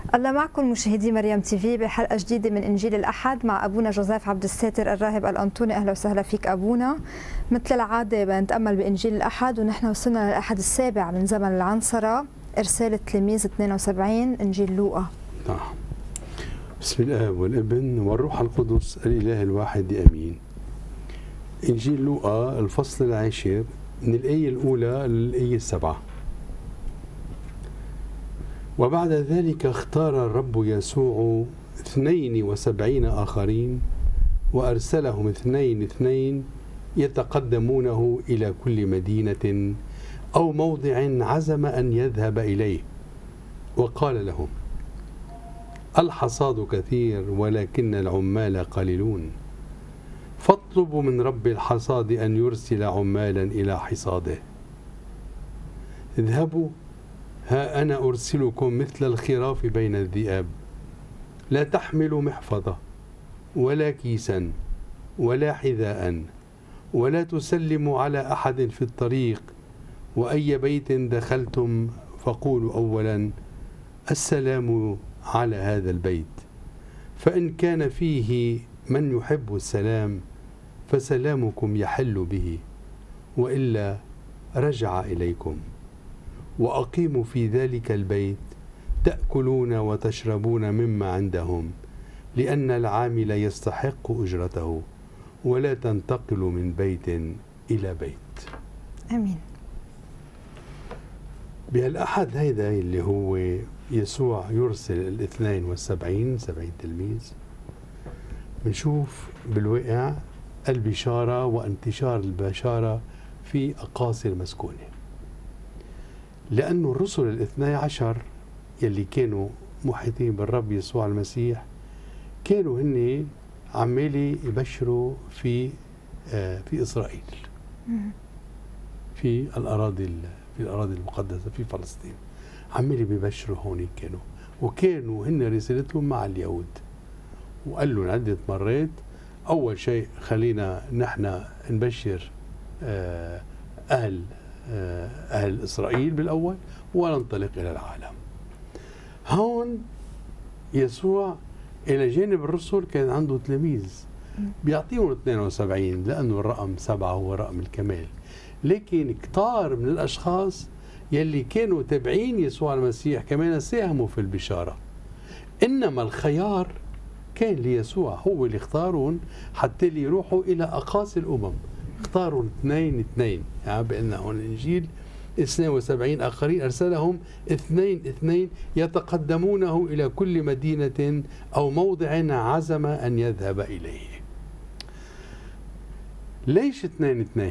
الله معكم مشاهدي مريم تي في بحلقة جديدة من إنجيل الأحد مع أبونا جوزيف عبد الساتر الراهب الأنطوني. أهلا وسهلا فيك أبونا. مثل العادة بنتأمل بإنجيل الأحد ونحن وصلنا للأحد السابع من زمن العنصرة، إرسال التلميذ 72، إنجيل لوقا. نعم. بسم الله والابن والروح القدس الإله الواحد آمين. إنجيل لوقا الفصل العاشر من الآية الأولى للآية 7. وبعد ذلك اختار الرب يسوع 72 آخرين وأرسلهم 2 يتقدمونه إلى كل مدينة أو موضع عزم أن يذهب إليه، وقال لهم: الحصاد كثير ولكن العمال قليلون، فاطلبوا من رب الحصاد أن يرسل عمالا إلى حصاده. اذهبوا، ها أنا أرسلكم مثل الخراف بين الذئاب، لا تحملوا محفظة ولا كيسا ولا حذاء، ولا تسلموا على أحد في الطريق، وأي بيت دخلتم فقولوا أولا: السلام على هذا البيت. فإن كان فيه من يحب السلام فسلامكم يحل به، وإلا رجع إليكم. وأقيموا في ذلك البيت تأكلون وتشربون مما عندهم، لأن العامل يستحق أجرته، ولا تنتقلوا من بيت إلى بيت. آمين. بهالأحد هيدا اللي هو يسوع يرسل 72 تلميذ، بنشوف بالواقع البشارة وانتشار البشارة في أقاصي المسكونة، لأنه الرسل 12 يلي كانوا محيطين بالرب يسوع المسيح كانوا هن عمالي يبشروا في إسرائيل، في الأراضي المقدسة في فلسطين، عمالي بيبشروا هون وكانوا هن رسالتهم مع اليهود. وقال لهم عدة مرات: أول شيء خلينا نحن نبشر أهل إسرائيل بالأول وننطلق إلى العالم. هون يسوع إلى جانب الرسل كان عنده تلاميذ بيعطيهم 72، لأنه الرقم 7 هو رقم الكمال، لكن كتار من الأشخاص يلي كانوا تابعين يسوع المسيح كمان ساهموا في البشارة، إنما الخيار كان ليسوع، هو اللي اختارهم حتى اللي يروحوا إلى أقاصي الأمم. اختاروا 2 يعني بأن هون الإنجيل 72 آخرين أرسلهم 2 يتقدمونه إلى كل مدينة أو موضع عزم أن يذهب إليه. ليش 2؟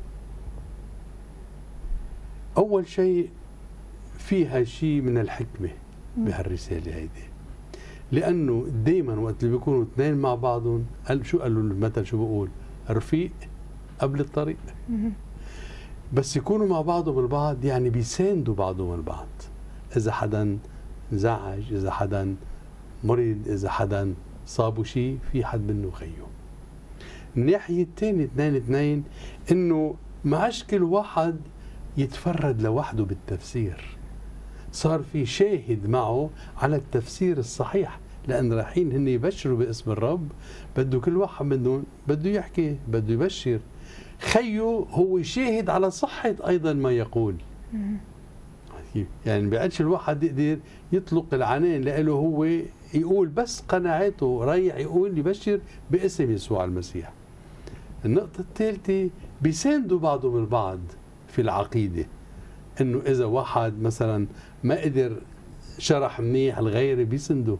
أول شيء فيها شيء من الحكمة بهالرسالة هيدي، لأنه دايما وقت اللي بيكونوا 2 مع بعضهم، شو قالوا المثل، شو بقول؟ رفيق قبل الطريق. بس يكونوا مع بعضهم البعض يعني بيساندوا بعضهم البعض، إذا حدا زعج، إذا حدا مريض، إذا حدا صابوا شيء، في حد منه خيه. الناحية الثانية 2 إنه معاش كل واحد يتفرد لوحده بالتفسير، صار في شاهد معه على التفسير الصحيح، لأن رايحين هن يبشروا باسم الرب، بده كل واحد منهم بده يحكي، بده يبشر. خيه هو شاهد على صحة أيضا ما يقول. يعني بقالش الواحد يقدر يطلق العنان لأنه هو يقول بس قناعاته، رايح يقول يبشر باسم يسوع المسيح. النقطة الثالثة بيساندوا بعضهم البعض في العقيدة، انه اذا واحد مثلا ما قدر شرح منيح الغير بيسنده.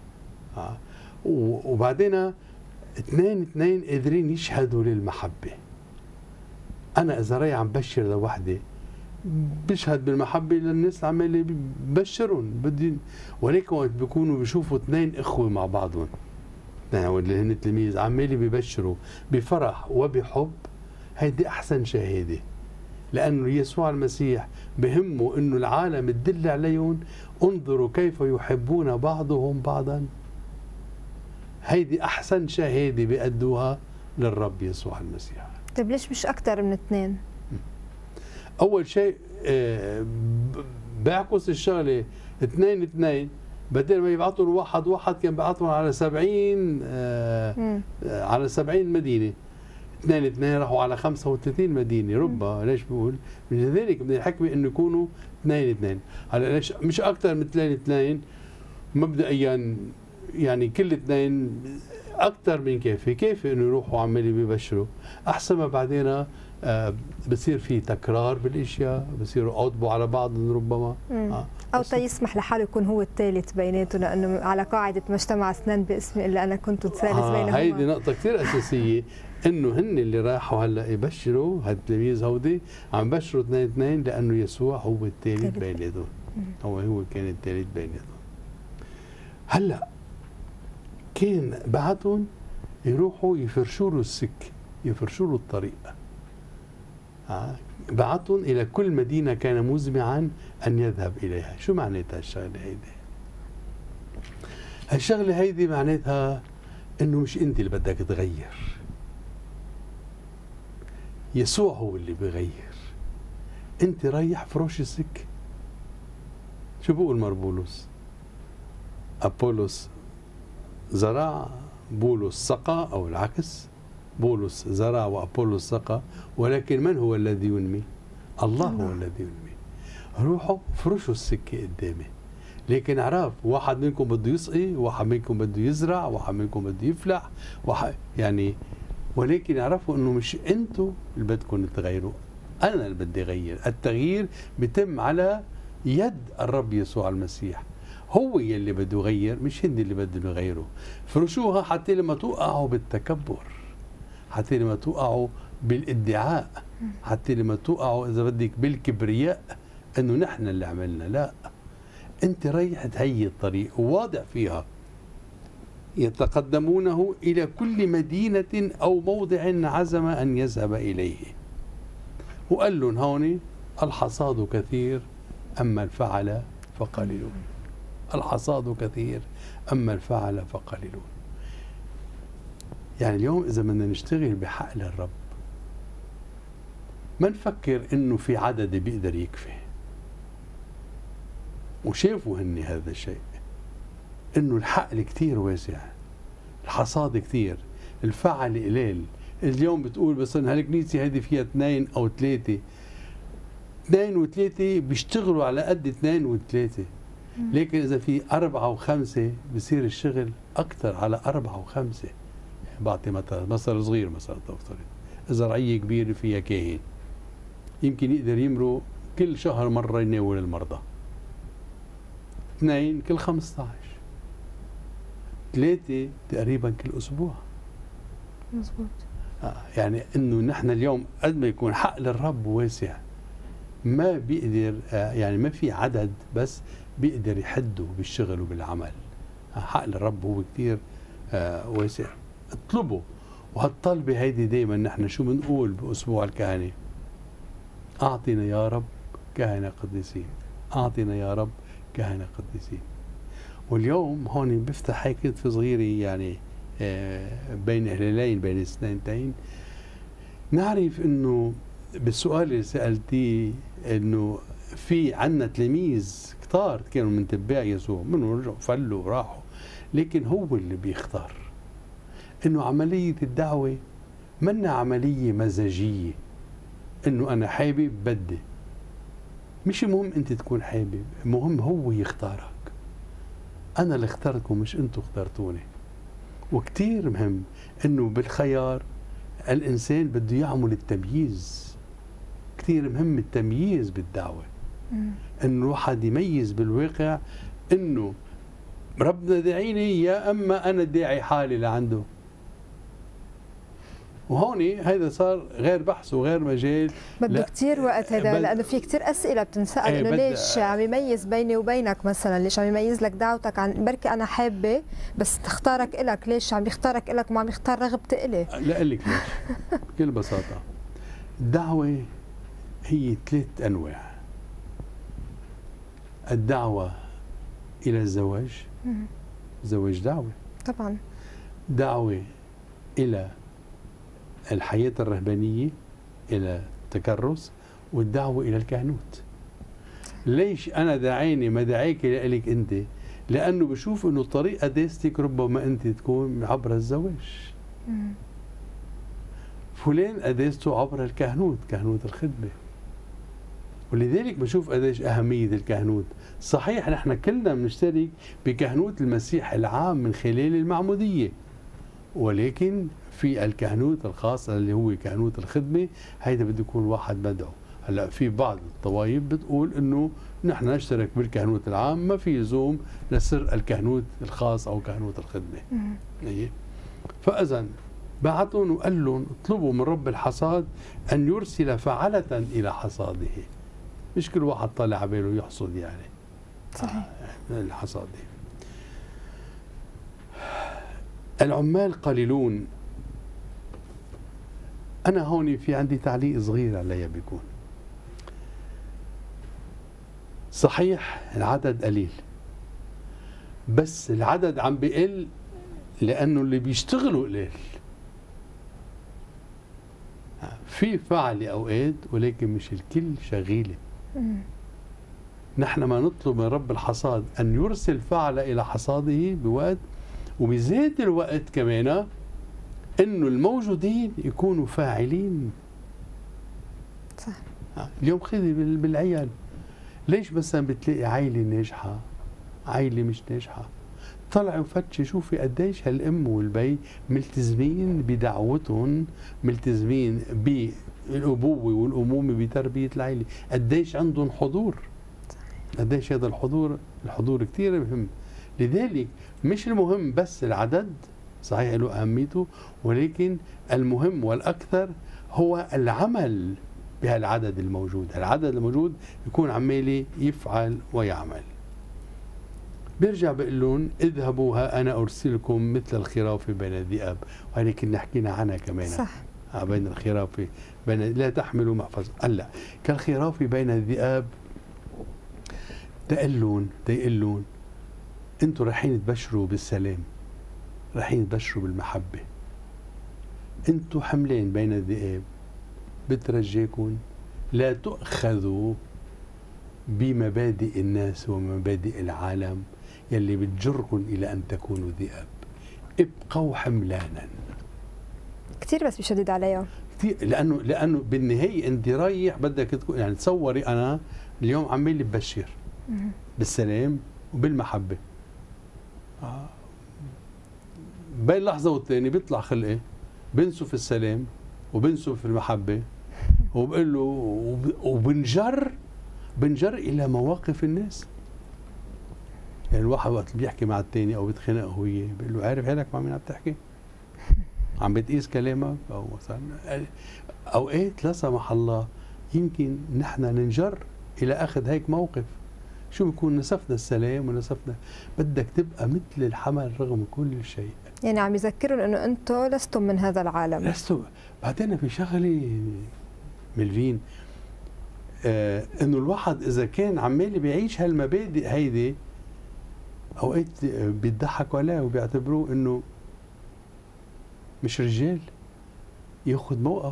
وبعدين 2 قادرين يشهدوا للمحبة. انا اذا رايح عم بشر لوحدي بشهد بالمحبة للناس عمالي ببشرهم، ولكن وقت بيكونوا بيشوفوا 2 اخوة مع بعضهم، اللي هن تلاميذ عمالي ببشروا بفرح وبحب، هيدي احسن شهادة. لأنه يسوع المسيح بهمه أنه العالم تدل عليهم: انظروا كيف يحبون بعضهم بعضا. هيدي أحسن شهادة بيأدوها للرب يسوع المسيح. طيب ليش مش أكثر من 2؟ أول شيء بيعكس الشغلة 2 بدل ما يبعثوا واحد واحد كان بيبعثهم على 70 على 70 مدينه، اثنين راحوا على 35 مدينه ربما. ليش بقول؟ من ذلك من الحكمه انه يكونوا اثنين. هلا ليش مش اكثر من اثنين مبدئيا، يعني كل اثنين اكثر من كافي انه يروحوا عمالي بيبشروا، احسن ما بعدين بصير في تكرار بالاشياء، بصيروا اوضبوا على بعض ربما. او يسمح لحاله يكون هو الثالث بيناتهم، لانه على قاعده ما اجتمع اثنان باسمي الا انا كنت الثالث بينهما. هيدي نقطه كثير اساسيه، انه هن اللي راحوا هلا يبشروا هالتلاميذ هودي عم بشروا اثنين لانه يسوع هو الثالث بيناتهم. هو كان الثالث بيناتهم. هلا كان بعتهم يروحوا يفرشوا له السكه، يفرشوا له الطريق. بعتهم الى كل مدينه كان مزمعا ان يذهب اليها. شو معناتها الشغله هيدي؟ هالشغله هيدي معناتها انه مش انت اللي بدك تغير، يسوع هو اللي بغير. انت ريح فرش السكه. شو بقول مربولوس؟ ابولس زرع، بولس سقى، او العكس، بولس زرع وابولس سقى، ولكن من هو الذي ينمي؟ الله هو الذي ينمي. روحوا فرشوا السكه قدامي، لكن اعرف واحد منكم بده يسقي، واحد منكم بده يزرع، واحد منكم بده يفلح، يعني ولكن اعرفوا انه مش انتم اللي بدكم تغيروا، انا اللي بدي اغير. التغيير بيتم على يد الرب يسوع المسيح، هو يلي بده يغير، مش هن اللي بدهم يغيروا. فرشوها حتى لما توقعوا بالتكبر، حتى لما توقعوا بالادعاء، حتى لما توقعوا اذا بدك بالكبرياء انه نحن اللي عملنا. لا، انت ريح تهيئ الطريق وواضع فيها. يتقدمونه الى كل مدينه او موضع عزم ان يذهب اليه. وقال لهم هون الحصاد كثير اما الفعل فقليلون. الحصاد كثير اما الفعل فقليلون. يعني اليوم اذا بدنا نشتغل بحق للرب ما نفكر انه في عدد بيقدر يكفي. وشافوا هن هذا الشيء، انه الحقل كثير واسع، الحصاد كثير، الفعل قليل. اليوم بتقول بس ان هالكنيسه هذه فيها 2 أو 3، 2 و3 بيشتغلوا على قد 2 و3، لكن اذا في 4 و5 بصير الشغل اكثر على 4 و5. يعني بعطي مثل صغير، مثلا تفترض زرعيه كبيره فيها كاهن يمكن يقدر يمروا كل شهر مره يناول المرضى، 2 كل 15، 3 تقريبا كل اسبوع. مزبوط. يعني انه نحن اليوم قد ما يكون حق للرب واسع ما بيقدر، يعني ما في عدد بس بيقدر يحده بالشغل وبالعمل. حق للرب هو كثير واسع. اطلبوا. وهالطلبه هيدي دائما نحن شو بنقول باسبوع الكهنه؟ اعطنا يا رب كهنه قديسين، اعطنا يا رب كهنه قديسين. واليوم هون بفتح هيك كتف صغيره، يعني بين هلالين، بين سنتين، نعرف انه بالسؤال اللي سالتيه انه في عندنا تلاميذ كتار كانوا من تباع يسوع، منهم رجعوا فلوا وراحوا، لكن هو اللي بيختار. انه عمليه الدعوه منا عمليه مزاجيه، انه انا حابب بدي، مش مهم انت تكون حابب، مهم هو يختارك. انا اللي اخترتكم مش انتم اخترتوني. وكتير مهم انه بالخيار الانسان بده يعمل التمييز. كتير مهم التمييز بالدعوه، انه الواحد يميز بالواقع انه ربنا داعيني يا اما انا داعي حالي لعنده. وهون هذا صار غير بحث وغير مجال، بده كثير وقت هذا، لانه في كثير اسئله بتنسال انه ليش عم يميز بيني وبينك مثلا، ليش عم يميز لك دعوتك عن بركي انا حابه بس تختارك الك، ليش عم يختارك الك وما عم يختار رغبتي الي؟ لا لك ليش بكل بساطه الدعوه هي 3 أنواع. الدعوه الى الزواج، زواج دعوه طبعا، دعوه الى الحياة الرهبانية، إلى التكرس، والدعوة إلى الكهنوت. ليش أنا داعيني ما داعيك لك أنت؟ لانه بشوف انه طريق قداستك ربما انت تكون عبر الزواج، فلان قداسته عبر الكهنوت، كهنوت الخدمه. ولذلك بشوف قديش أهمية الكهنوت. صحيح نحن كلنا بنشترك بكهنوت المسيح العام من خلال المعمودية، ولكن في الكهنوت الخاص اللي هو كهنوت الخدمة، هيدا بده يكون واحد مدعو. هلا في بعض الطوائف بتقول انه نحن نشترك بالكهنوت العام، ما في لزوم لسر الكهنوت الخاص او كهنوت الخدمة. فإذا بعتهم وقال لهم اطلبوا من رب الحصاد ان يرسل فعلة الى حصاده. مش كل واحد طالع على باله يحصد يعني. صحيح. الحصاد. العمال قليلون. أنا هون في عندي تعليق صغير عليها بيكون. صحيح العدد قليل، بس العدد عم بيقل لأنه اللي بيشتغلوا قليل. في فعل أوقات ولكن مش الكل شغيلة. نحن ما نطلب من رب الحصاد أن يرسل فعل إلى حصاده بوقت، وبذات الوقت كمان إنه الموجودين يكونوا فاعلين. صح. اليوم خذي بالعيال، ليش مثلا بتلاقي عائلة ناجحة عائلة مش ناجحة؟ طلعوا فتشي شوفي قديش هالأم والبي ملتزمين بدعوتهم، ملتزمين بالأبوة والأمومة بتربية العائلة، قديش عندهم حضور. قديش هذا الحضور كثير مهم. لذلك مش المهم بس العدد، صحيح له أهميته، ولكن المهم والأكثر هو العمل بهالعدد الموجود. العدد الموجود يكون عمالي يفعل ويعمل. بيرجع بيقول لهم اذهبوا ها أنا أرسلكم مثل الخراف بين الذئاب، وهي كنا حكينا عنها كمان. صح. بين الخراف بين لا تحملوا محفظة، هلا كالخراف بين الذئاب. تقلون انتوا رايحين تبشروا بالسلام، رايحين تبشروا بالمحبة، انتوا حملين بين الذئاب. بترجيكم لا تؤخذوا بمبادئ الناس ومبادئ العالم يلي بتجركم إلى أن تكونوا ذئاب. ابقوا حملانا. كثير بس بشدد عليها كثير، لأنه بالنهاية أنت رايح بدك تكون، يعني تصوري أنا اليوم عمالي ببشر بالسلام وبالمحبة، بين لحظة والتانية بيطلع خلقي بنسوا في السلام وبنسوا في المحبة، وبقول له بنجر إلى مواقف الناس. يعني الواحد وقت بيحكي مع التاني أو بيتخانق هو بيقول له عارف حالك مع مين عم تحكي؟ عم بتقيس كلامك؟ أو مثلا أوقات لا سمح الله يمكن نحن ننجر إلى أخذ هيك موقف. شو بيكون نسفنا السلام ونسفنا، بدك تبقى مثل الحمل رغم كل شيء. يعني عم يذكرون انه انتم لستم من هذا العالم. لستم. بعدين في شغله ملفين، انه الواحد اذا كان عمال بيعيش هالمبادئ هيدي، اوقات بيضحكوا عليه وبيعتبروه انه مش رجال، ياخذ موقف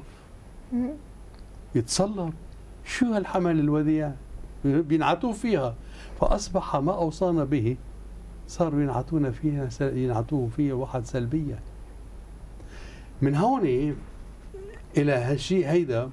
يتصلب. شو هالحمل الوديع؟ بينعتوه فيها، فاصبح ما اوصانا به صاروا ينعتوه فيها واحد سلبيا. من هون الى هالشيء هيدا،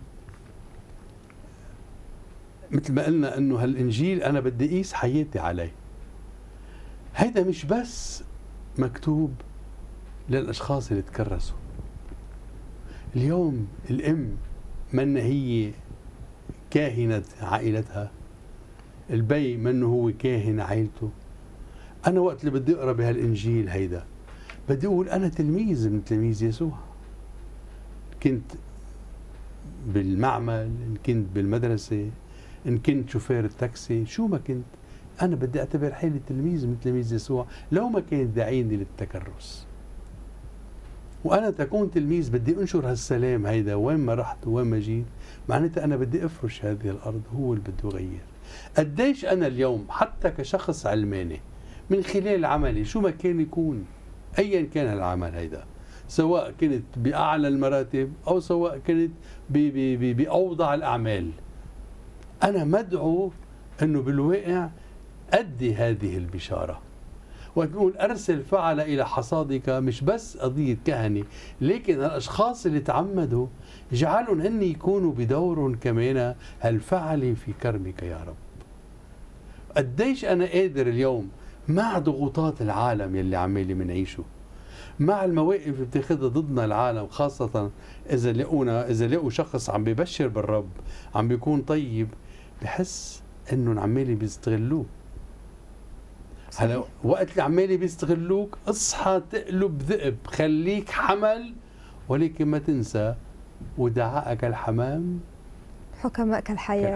مثل ما قلنا انه هالانجيل انا بدي اقيس حياتي عليه. هيدا مش بس مكتوب للاشخاص اللي تكرسوا. اليوم الام من هي كاهنة عائلتها، البي منه هو كاهن عائلته. انا وقت اللي بدي اقرا بهالانجيل هيدا بدي اقول انا تلميذ من تلاميذ يسوع، كنت بالمعمل، ان كنت بالمدرسه، ان كنت شوفير التاكسي، شو ما كنت، انا بدي اعتبر حالي تلميذ من تلاميذ يسوع لو ما كان داعيني للتكرس. وانا تكون تلميذ بدي انشر هالسلام هيدا وين ما رحت وين ما جيت، معناتها انا بدي افرش هذه الارض، هو اللي بده يغير. قديش انا اليوم حتى كشخص علماني من خلال عملي شو ما كان يكون، ايا كان العمل هيدا، سواء كنت باعلى المراتب او سواء كنت باوضع الاعمال، انا مدعو انه بالواقع ادي هذه البشاره. وقت نقول أرسل فعل إلى حصادك مش بس قضية كهنة، لكن الأشخاص اللي تعمدوا جعلهم هن يكونوا بدور كمان هالفعل في كرمك يا رب. قديش أنا قادر اليوم مع ضغوطات العالم يلي عمالي منعيشه، مع المواقف اللي بتاخذها ضدنا العالم، خاصة إذا لقوا شخص عم ببشر بالرب عم بيكون طيب، بحس إنهم عمالي بيستغلوه. هلا وقت اللي عمالي بيستغلوك اصحى تقلب ذئب، خليك حمل ولكن ما تنسى ودعائك الحمام حكماء كالحياة.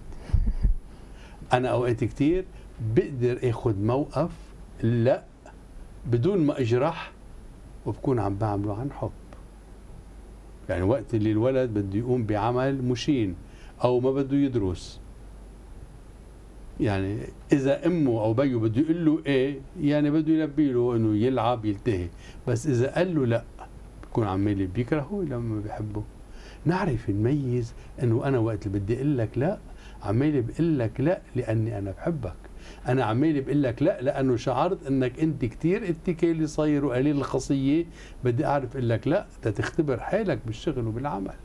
أنا أوقات كتير بقدر اخذ موقف لا بدون ما اجرح، وبكون عم بعمله عن حب. يعني وقت اللي الولد بده يقوم بعمل مشين او ما بده يدرس، يعني اذا امه او بيه بده يقول له ايه يعني بده يلبي له انه يلعب يلتهي، بس اذا قال له لا بكون عمالي بيكرهه لما بيحبه. نعرف نميز انه انا وقت اللي بدي اقول لك لا عمالي بقول لك لا لاني انا بحبك، انا عمالي بقول لك لا لانه شعرت انك انت كثير اتكالي صاير وقليل الخصيه، بدي اعرف اقول لك لا تختبر حالك بالشغل وبالعمل.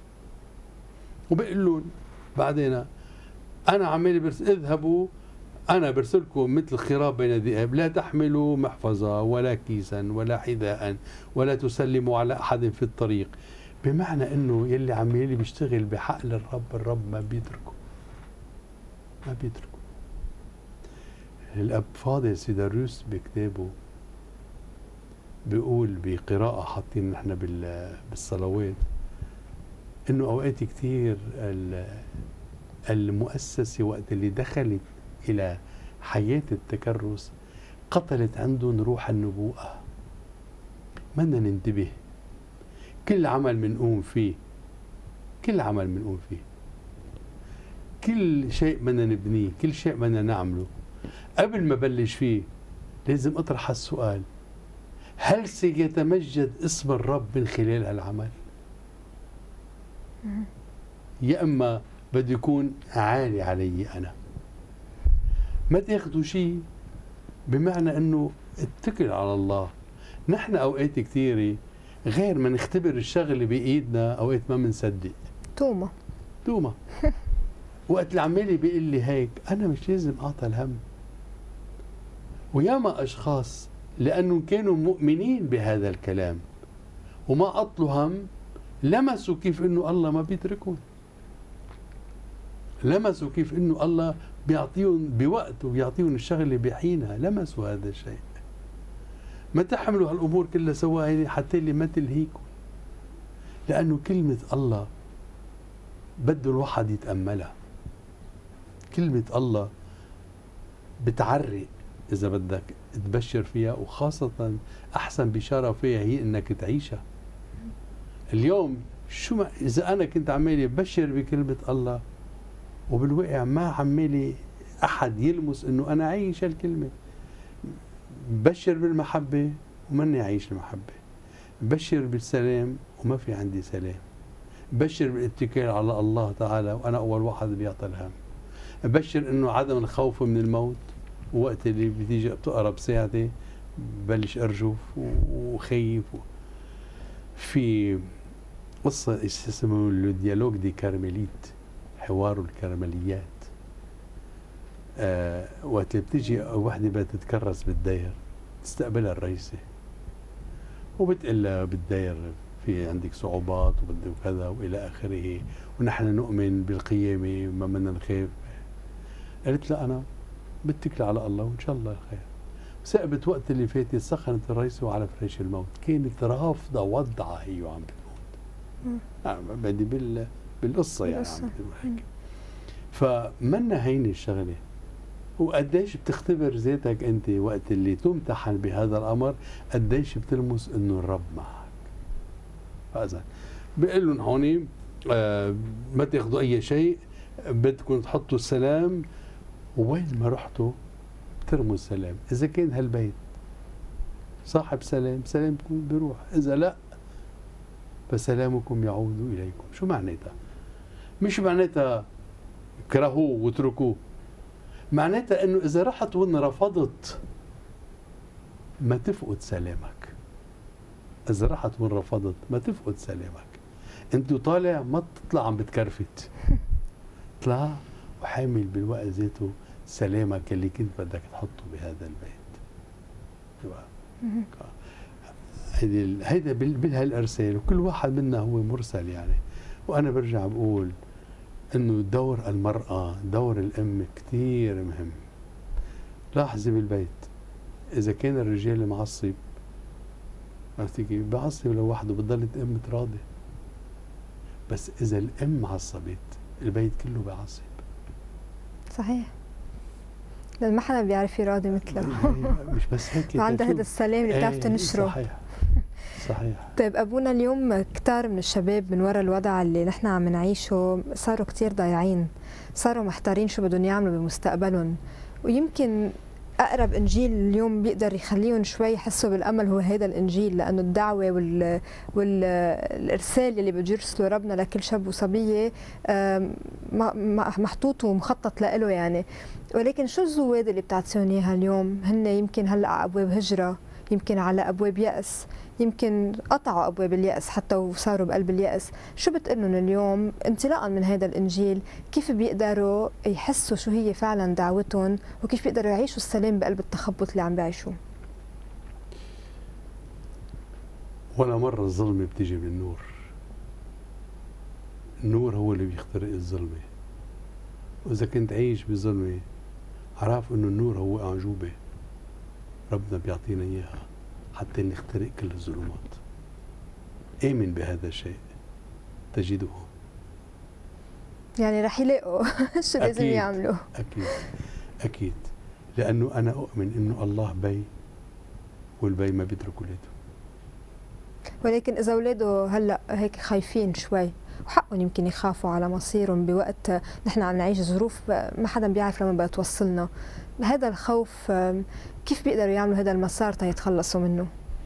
وبقول لهم بعدين انا عمالي اذهبوا انا برسلكم مثل خراب بين ذئاب، لا تحملوا محفظه ولا كيسا ولا حذاء ولا تسلموا على احد في الطريق. بمعنى انه يلي عمالي بيشتغل بحقل الرب ما بيتركه، ما بيتركه. الاب فاضل سيداروس بكتابه بيقول بقراءه حاطين نحن بالصلوات انه اوقات كثير المؤسسه وقت اللي دخلت الى حياه التكرس قتلت عندهم روح النبوءه. بدنا ننتبه، كل عمل منقوم فيه، كل عمل منقوم فيه، كل شيء بدنا نبنيه، كل شيء بدنا نعمله، قبل ما بلش فيه لازم اطرح السؤال: هل سيتمجد اسم الرب من خلال هالعمل؟ يا اما بده يكون عالي علي انا. ما تاخذوا شيء بمعنى انه اتكل على الله. نحن اوقات كثيره غير ما نختبر الشغله بايدنا اوقات ما بنصدق. توما وقت اللي عمالي بيقول لي هيك انا مش لازم اعطى الهم. وياما اشخاص لانهم كانوا مؤمنين بهذا الكلام وما عطلوا هم، لمسوا كيف انه الله ما بيتركهم، لمسوا كيف انه الله بيعطيهم بوقت وبيعطيهم الشغله بحينها، لمسوا هذا الشيء. ما تحملوا هالامور كلها سوا حتى اللي ما تلهيكم، لانه كلمه الله بده الواحد يتاملها. كلمه الله بتعرق اذا بدك تبشر فيها، وخاصه احسن بشاره فيها هي انك تعيشها. اليوم شو اذا انا كنت عمالي ببشر بكلمه الله وبالواقع ما عمالي احد يلمس انه انا عايش هالكلمه. بشر بالمحبه وماني عايش المحبه، بشر بالسلام وما في عندي سلام، بشر بالاتكال على الله تعالى وانا اول واحد بيعطي الهم، بشر انه عدم الخوف من الموت وقت اللي بتيجي بتقرب ساعتي ببلش ارجف وخايف. في قصه اسمه الديالوج دي كارميليت، حوار الكرمليات. وقت اللي بتيجي وحده بدها تتكرس بالدير تستقبلها الرئيسه وبتقول لها بالدير في عندك صعوبات وبدك كذا والى اخره، ونحن نؤمن بالقيامه وما بدنا نخاف. قالت لا انا بتكل على الله وان شاء الله خير. ثقبت وقت اللي فات سخنت الرئيسه وعلى فراش الموت، كانت رافضه وضعها هي وعم بتموت. بدي بالقصه يعني عم بتقول هيك. فمنا هيني الشغله. وقديش بتختبر ذاتك انت وقت اللي تمتحن بهذا الامر، قديش بتلمس انه الرب معك. فاذا بقول لهم هون ما تاخذوا اي شيء، بدكم تحطوا السلام، ووين ما رحتوا ترموا السلام. اذا كان هالبيت صاحب سلام، سلامكم بيروح، اذا لا فسلامكم يعود اليكم. شو معناتها؟ مش معناتها كرهوه واتركوه، معناتها انه اذا رحت وان رفضت ما تفقد سلامك. إذا رحت ورفضت ما تفقد سلامك. أنت طالع ما تطلع عم بتكرفت. اطلع وحامل بالوقت ذاته سلامك اللي كنت بدك تحطه بهذا البيت. هيدا بهالارسال، وكل واحد منا هو مرسل يعني. وانا برجع بقول انه دور المراه، دور الام كثير مهم. لاحظي بالبيت اذا كان الرجال معصب، عرفتي كيف؟ بعصب لوحده، بتضل الام تراضي. بس اذا الام عصبت البيت كله بعصب. صحيح، لأن ما حدا بيعرف يراضي مثله. مش بس هيك، ما عنده هذا السلام اللي بتعرف تنشره. صحيح صحيح. طيب أبونا، اليوم كتار من الشباب من وراء الوضع اللي نحن عم نعيشه صاروا كتير ضايعين، صاروا محتارين شو بدهم يعملوا بمستقبلهم، ويمكن أقرب إنجيل اليوم بيقدر يخليهم شوي يحسوا بالأمل هو هذا الإنجيل، لأنه الدعوة والإرسال اللي بده يرسله ربنا لكل شاب وصبية محطوط ومخطط له يعني. ولكن شو الزواد اللي بتعطيهم إياها اليوم؟ هن يمكن هلأ على أبواب هجرة، يمكن على أبواب يأس، يمكن قطعوا أبواب اليأس حتى وصاروا بقلب اليأس. شو بتقلن اليوم انطلاقا من هذا الإنجيل كيف بيقدروا يحسوا شو هي فعلا دعوتهم، وكيف بيقدروا يعيشوا السلام بقلب التخبط اللي عم بيعيشوه؟ ولا مرة الظلمة بتيجي بالنور. النور هو اللي بيخترق الظلمة. وإذا كنت عايش بظلمة عرف إنه النور هو أعجوبة ربنا بيعطينا إياها حتى نخترق كل الظلمات. آمن بهذا الشيء تجده. يعني رح يلاقوا شو لازم يعملوا. أكيد أكيد، لأنه أنا أؤمن إنه الله بي، والبي ما بيترك ولاده. ولكن إذا أولاده هلأ هيك خايفين شوي، وحقهم يمكن يخافوا على مصيرهم بوقت نحن عم نعيش ظروف ما حدا بيعرف لما بتوصلنا، هذا الخوف كيف بيقدروا يعملوا هذا المسار تيتخلصوا منه؟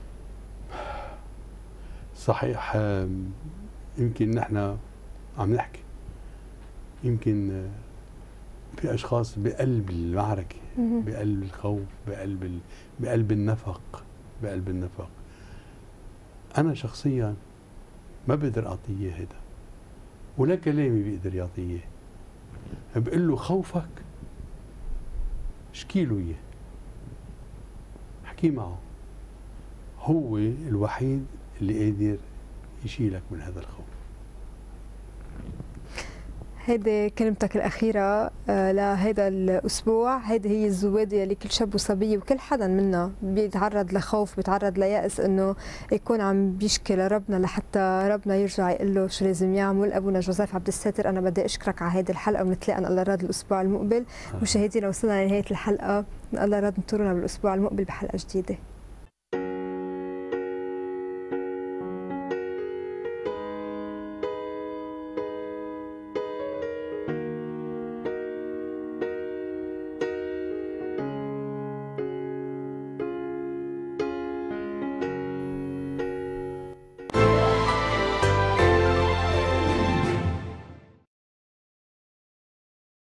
صحيح. يمكن نحن عم نحكي، يمكن في أشخاص بقلب المعركة، بقلب الخوف، بقلب النفق، بقلب النفق. أنا شخصيا ما بقدر أعطيه هذا، ولا كلامي بيقدر يعطيه. بقول له خوفك اشكي له إياه، احكي معه، هو الوحيد اللي قادر يشيلك من هذا الخوف. هيدي كلمتك الأخيرة لهذا الأسبوع، هيدي هي الزوادة اللي كل شاب وصبية وكل حدا منا بيتعرض لخوف، بيتعرض ليأس، إنه يكون عم بيشكي لربنا لحتى ربنا يرجع يقول له شو لازم يعمل. أبونا جوزيف عبد الساتر، أنا بدي أشكرك على هيدي الحلقة، ونتلاقى إن الله راد الأسبوع المقبل. مشاهدينا وصلنا لنهاية الحلقة، إن الله راد نطورنا بالأسبوع المقبل بحلقة جديدة.